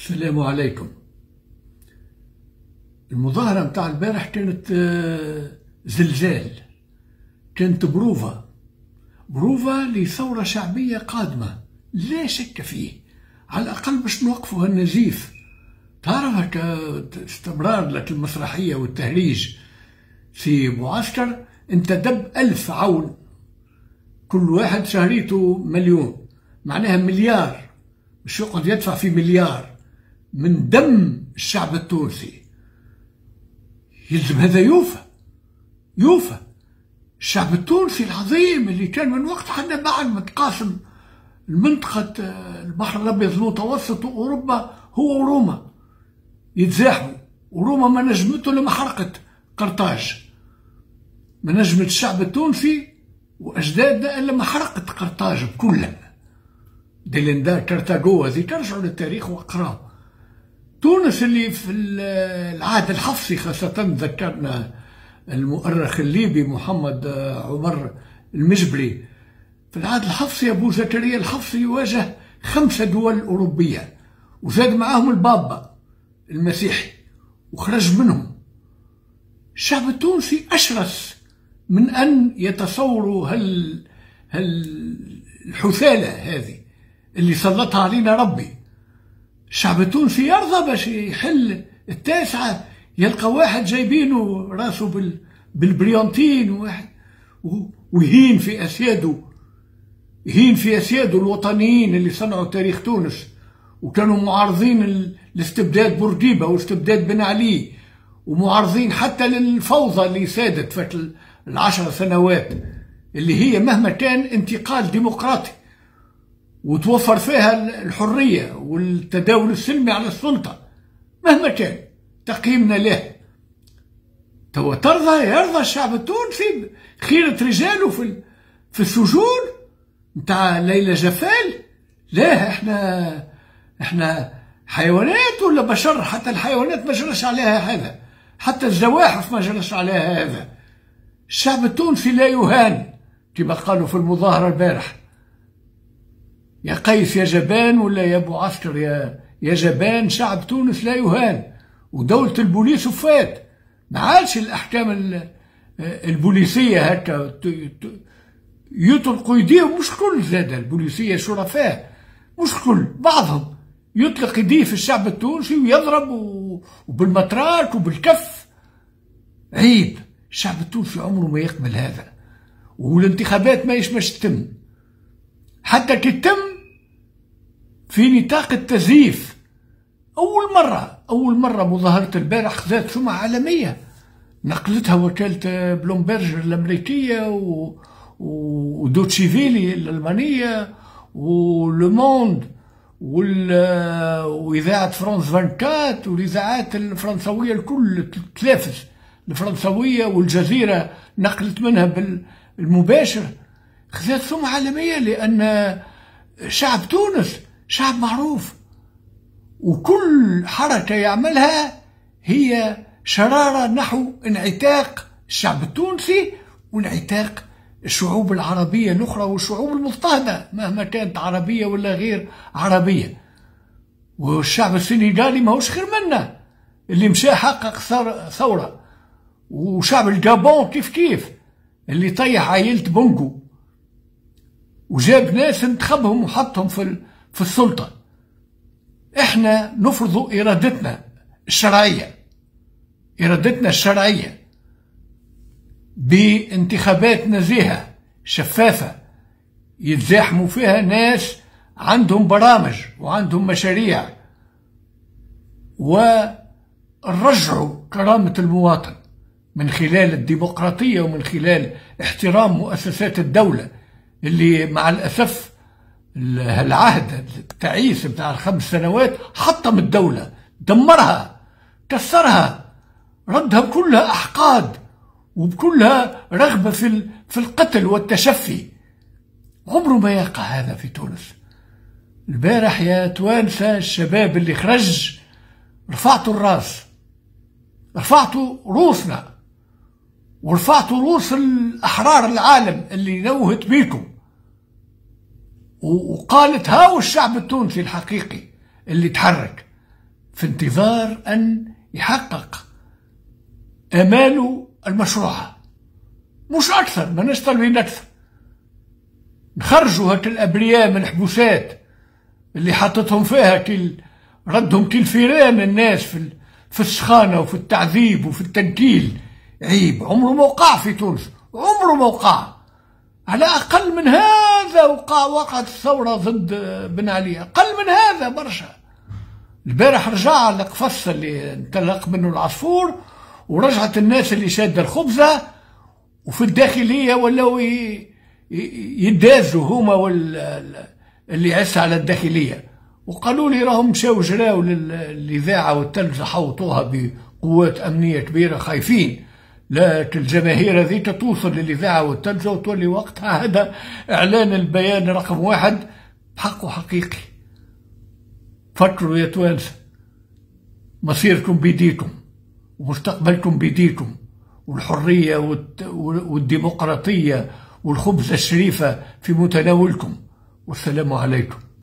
السلام عليكم. المظاهرة متاع البارح كانت زلزال، كانت بروفا لثورة شعبية قادمة لا شك فيه، على الأقل باش نوقفوا هالنزيف. تعرف هكا استمرار لك المسرحية والتهريج في معسكر، انت دب 1000 عون، كل واحد شهريته مليون، معناها مليار، مش يقعد يدفع في مليار من دم الشعب التونسي. يلزم هذا يوفى. الشعب التونسي العظيم اللي كان من وقت حنا بعد متقاسم المنطقة البحر الأبيض المتوسط وأوروبا هو وروما يتزاحموا، وروما ما نجمته لما حرقت قرطاج، ما نجمت الشعب التونسي وأجدادنا إلا ما حرقت قرطاج بكلها. ديلندا كارتاغو هذيك رجعوا للتاريخ وقراو. تونس اللي في العهد الحفصي خاصة، ذكرنا المؤرخ الليبي محمد عمر المجبري، في العهد الحفصي أبو زكريا الحفصي يواجه 5 دول أوروبية وزاد معاهم البابا المسيحي وخرج منهم. الشعب التونسي أشرس من أن يتصوروا الحثالة هذه اللي سلطها علينا ربي. الشعب التونسي يرضى باش يحل 9 يلقى واحد جايبينه راسه بالبريانتين واحد ويهين في أسياده الوطنيين اللي صنعوا تاريخ تونس وكانوا معارضين لاستبداد بورقيبة واستبداد بن علي، ومعارضين حتى للفوضى اللي سادت في ال10 سنوات اللي هي مهما كان انتقال ديمقراطي وتوفر فيها الحرية والتداول السلمي على السلطة، مهما كان تقييمنا له. يرضى الشعب التونسي خيرة رجاله في السجون متاع ليلى جفال؟ لا، احنا حيوانات ولا بشر؟ حتى الحيوانات ما جرش عليها هذا، حتى الزواحف ما جرش عليها هذا. الشعب التونسي لا يهان كما قالوا في المظاهرة البارح، يا قيس يا جبان، ولا يا ابو عسكر يا جبان. شعب تونس لا يهان، ودولة البوليس وفات، ما عادش الأحكام البوليسية هكا يطلقوا يديهم، مش كل زاد البوليسية شرفاء، مش كل، بعضهم يطلق يديه في الشعب التونسي ويضرب وبالمطرات وبالكف. عيب، الشعب التونسي عمره ما يقبل هذا، والانتخابات ما يشمش تتم، حتى كتم في نطاق التزييف. أول مرة مظاهرة البارح خذت سمعة عالمية، نقلتها وكالة بلومبرج الأمريكية ودوتشيفيلي الألمانية ولوموند وإذاعة فرانس 24 والإذاعات الفرنسوية الكل التلافز الفرنسوية والجزيرة نقلت منها بالمباشر. خذت سمعة عالمية لأن شعب تونس شعب معروف، وكل حركة يعملها هي شرارة نحو انعتاق الشعب التونسي وانعتاق الشعوب العربية الأخرى والشعوب المضطهدة مهما كانت عربية ولا غير عربية. والشعب السنغالي ماهوش خير منا اللي مشى حقق ثورة، وشعب الجابون كيف اللي طيح عائلة بونغو وجاب ناس انتخبهم وحطهم في السلطة. احنا نفرض إرادتنا الشرعية بانتخابات نزيهة شفافة يتزاحموا فيها ناس عندهم برامج وعندهم مشاريع ورجعوا كرامة المواطن من خلال الديمقراطية ومن خلال احترام مؤسسات الدولة اللي مع الأسف العهد التعيس بتاع ال5 سنوات حطم الدولة، دمرها، كسرها، ردها كلها أحقاد وبكلها رغبة في القتل والتشفي. عمره ما يقع هذا في تونس. البارح يا توانسة الشباب اللي خرج رفعتوا الراس، رفعتوا روسنا ورفعتوا روس الأحرار العالم اللي نوهت بيكم، وقالت هاو الشعب التونسي الحقيقي اللي تحرك. في انتظار أن يحقق آماله المشروعة، مش أكثر، ما نطالبين أكثر. نخرجوا هاك الأبرياء من الحبوسات اللي حطتهم فيها ردهم كالفيران الناس في السخانة وفي التعذيب وفي التنكيل. عيب، عمره ما وقع في تونس، عمره ما وقع. على أقل من هذا وقعت الثورة ضد بن علي، أقل من هذا برشا. البارح رجع القفص اللي انطلق منه العصفور، ورجعت الناس اللي شادة الخبزة، وفي الداخلية ولاو يدازوا هما اللي عس على الداخلية، وقالوا لي راهم مشاو جراو للإذاعة والتلفزة، حوطوها بقوات أمنية كبيرة، خايفين لا الجماهير هذه توصل للإذاعة والتلفزة وتولي وقتها هذا إعلان البيان رقم 1 بحقه حقيقي. فكروا يا توانسة، مصيركم بيديكم ومستقبلكم بيديكم، والحرية والديمقراطية والخبز الشريفة في متناولكم. والسلام عليكم.